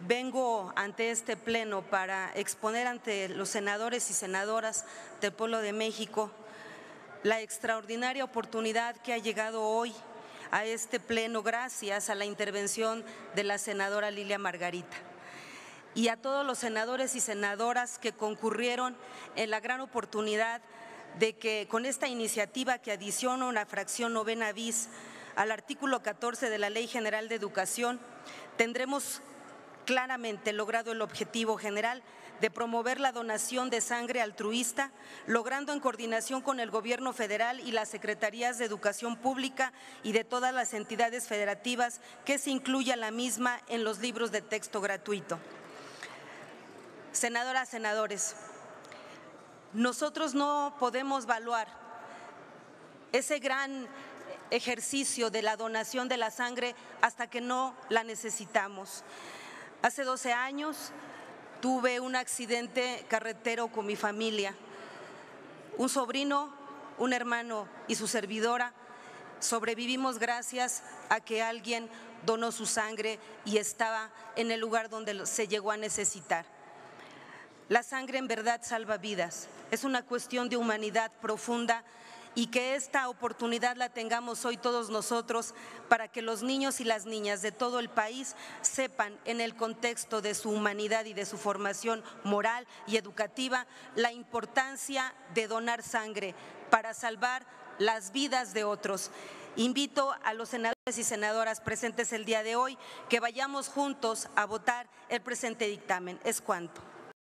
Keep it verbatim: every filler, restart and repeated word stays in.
vengo ante este pleno para exponer ante los senadores y senadoras del pueblo de México la extraordinaria oportunidad que ha llegado hoy a este pleno gracias a la intervención de la senadora Lilia Margarita y a todos los senadores y senadoras que concurrieron en la gran oportunidad de que con esta iniciativa que adiciona una fracción novena bis al artículo catorce de la Ley General de Educación, tendremos claramente logrado el objetivo general de promover la donación de sangre altruista, logrando en coordinación con el Gobierno federal y las Secretarías de Educación Pública y de todas las entidades federativas que se incluya la misma en los libros de texto gratuito. Senadoras, senadores, nosotros no podemos evaluar ese gran ejercicio de la donación de la sangre hasta que no la necesitamos. Hace doce años tuve un accidente carretero con mi familia. Un sobrino, un hermano y su servidora sobrevivimos gracias a que alguien donó su sangre y estaba en el lugar donde se llegó a necesitar. La sangre en verdad salva vidas. Es una cuestión de humanidad profunda y que esta oportunidad la tengamos hoy todos nosotros para que los niños y las niñas de todo el país sepan en el contexto de su humanidad y de su formación moral y educativa la importancia de donar sangre para salvar las vidas de otros. Invito a los senadores y senadoras presentes el día de hoy que vayamos juntos a votar el presente dictamen. Es cuanto.